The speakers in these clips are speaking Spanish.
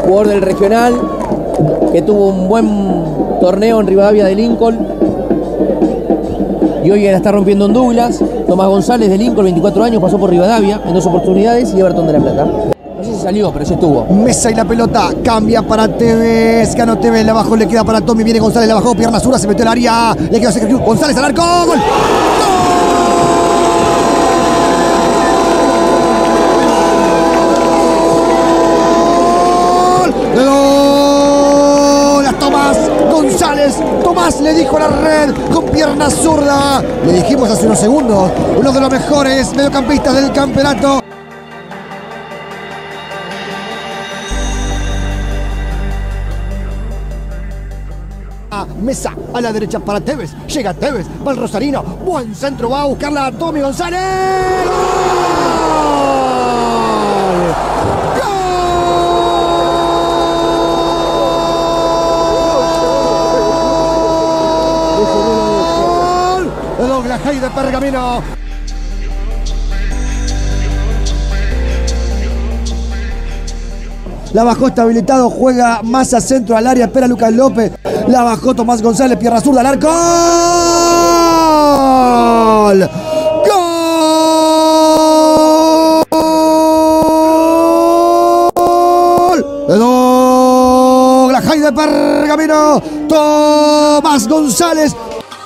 jugador del regional, que tuvo un buen torneo en Rivadavia de Lincoln. Y hoy la está rompiendo en Douglas. Tomás González de Lincoln, 24 años, pasó por Rivadavia en 2 oportunidades y Everton de La Plata. No sé si salió, pero sí estuvo. Mesa y la pelota, cambia para Tevez, ganó Tevez, la bajó, le queda para Tommy, viene González, la bajó, pierna zurda, se metió al área, le quedó Sergio González al arco, ¡gol! Tomás le dijo a la red con pierna zurda. Le dijimos hace unos segundos, uno de los mejores mediocampistas del campeonato. Mesa a la derecha para Tevez. Llega Tevez, va el rosarino. Buen centro, va a buscarla a Tommy González. ¡Gol! De Pergamino. La bajó, está habilitado, juega más a centro al área, espera Lucas López. La bajó Tomás González, pierna zurda al arco. ¡Gol! ¡Gol! De Douglas High de Pergamino. Tomás González.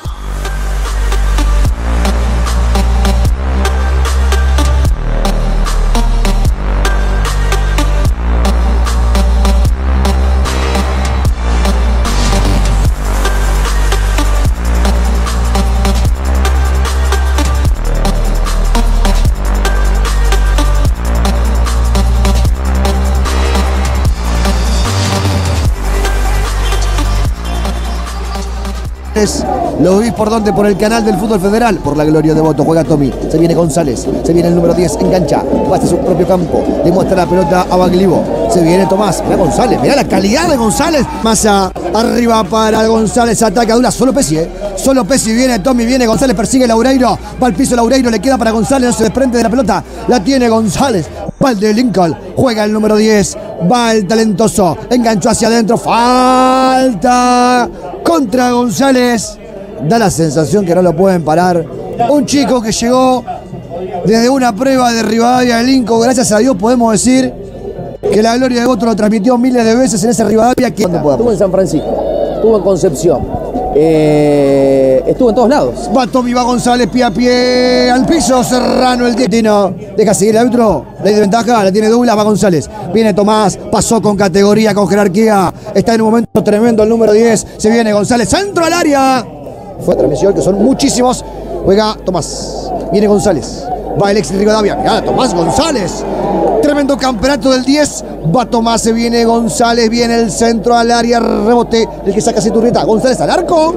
Lo vi por dónde, por el canal del fútbol federal, por la gloria de voto, juega Tommy, se viene González, se viene el número 10, engancha, va hasta su propio campo, le muestra la pelota a Baglivo, se viene Tomás, mira González, mira la calidad de González, Massa, arriba para González, ataca Dura, solo Pesci, viene Tommy, viene González, persigue Laureiro, va al piso Laureiro, le queda para González, no se desprende de la pelota, la tiene González, va el de Lincoln, juega el número 10, va el talentoso, enganchó hacia adentro, falta contra González. Da la sensación que no lo pueden parar. Un chico que llegó desde una prueba de Rivadavia de Lincoln. Gracias a Dios podemos decir que la gloria de voto lo transmitió miles de veces en ese Rivadavia. Estuvo en San Francisco, estuvo en Concepción, estuvo en todos lados. Va Tommy, va González, pie a pie al piso. Serrano, el Tino. Deja seguir el árbitro. Ley de ventaja, la tiene Douglas, va González. Viene Tomás, pasó con categoría, con jerarquía. Está en un momento tremendo el número 10. Se viene González, centro al área. Fue transmisión, que son muchísimos. Juega Tomás. Viene González. Va el ex Rivadavia. Mirá, Tomás González. Tremendo campeonato del 10. Va Tomás, se viene González. Viene el centro al área. Rebote. El que saca Citurrieta. González al arco.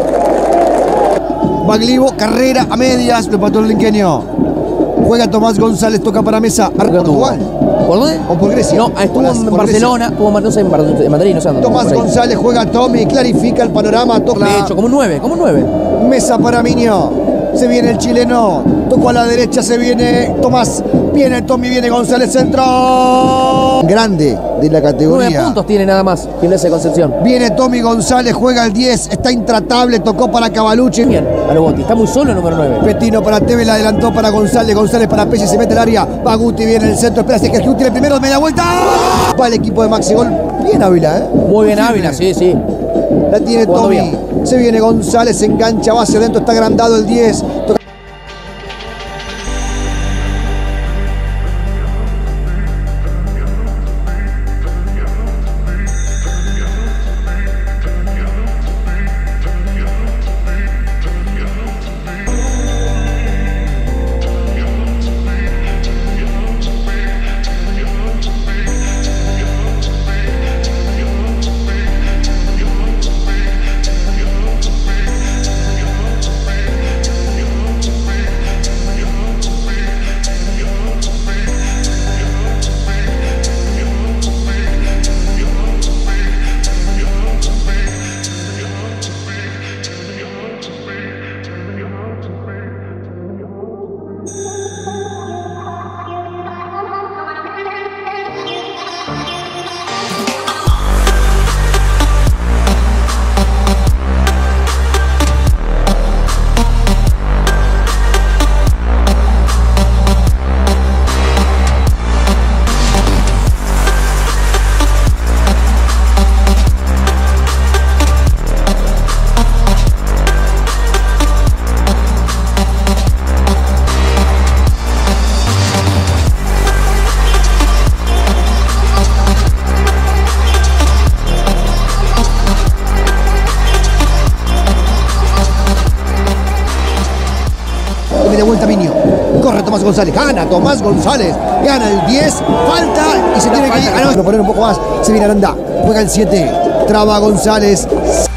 Baglivo, carrera a medias. Lo empató el linqueño. Juega Tomás González. Toca para Mesa. Portugal. ¿Por dónde? ¿O por Grecia? No, estuvo en Barcelona, estuvo no sé, en Madrid, no sé dónde. Tomás González juega Tommy, clarifica el panorama. Toca. De hecho, como un 9, como un 9. Mesa para Miño. Se viene el chileno. Tocó a la derecha, se viene Tomás. Viene Tommy, viene González, centro. Grande de la categoría. 9 puntos tiene nada más, Gimnasia de Concepción. Viene Tommy González, juega el 10. Está intratable, tocó para Cavalucci. Bien, Arobotti, está muy solo el número 9. Petino para Tevez, la adelantó para González. González para Pesci, se mete al área. Va Guti, viene el centro. Espera, que Guti el primero, media vuelta. Va el equipo de Maxi Gol. Bien Ávila, ¿eh? Muy bien Ávila, sí, sí. La tiene Tommy. Se viene González, se engancha, va hacia adentro, está agrandado el 10. de vuelta Miño. Corre Tomás González. Gana Tomás González. Gana el 10. Falta y se tiene que ir. Poner un poco más. Se viene Aranda. Juega el 7. Traba González.